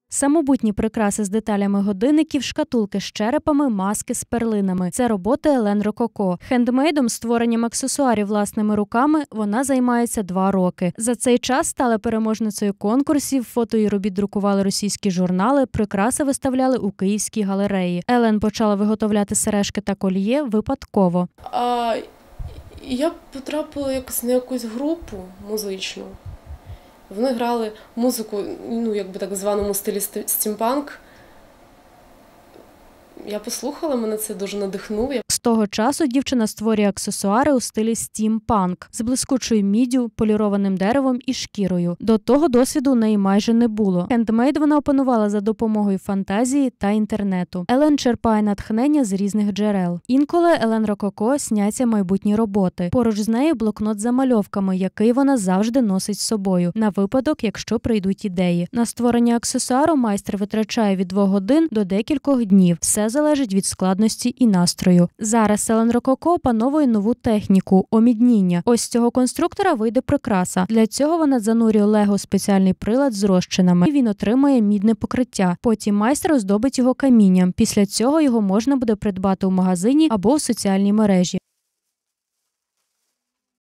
Самобутні прикраси з деталями годинників, шкатулки з черепами, маски з перлинами – це роботи Елен Рококо. Хендмейдом, створенням аксесуарів власними руками, вона займається 2 роки. За цей час стала переможницею конкурсів, фото її робіт друкували російські журнали, прикраси виставляли у Київській галереї. Елен почала виготовляти сережки та кольє випадково. Я потрапила якось на якусь групу музичну. Вони грали музику, якби так званому стилі стімпанк. Я послухала, мене це дуже надихнуло. З того часу дівчина створює аксесуари у стилі стімпанк з блискучою міддю, полірованим деревом і шкірою. До того досвіду у неї майже не було. Хендмейд вона опанувала за допомогою фантазії та інтернету. Елен черпає натхнення з різних джерел. Інколи Елен Рококо сняться майбутні роботи. Поруч з нею блокнот з замальовками, який вона завжди носить з собою, на випадок, якщо прийдуть ідеї. На створення аксесуару майстер витрачає від 2 годин до декількох днів. Все залежить від складності і настрою. Зараз Елен Рококо опановує нову техніку – омідніння. Ось з цього конструктора вийде прикраса. Для цього вона занурює лего спеціальний прилад з розчинами. І він отримає мідне покриття. Потім майстер оздобить його камінням. Після цього його можна буде придбати у магазині або у соціальній мережі.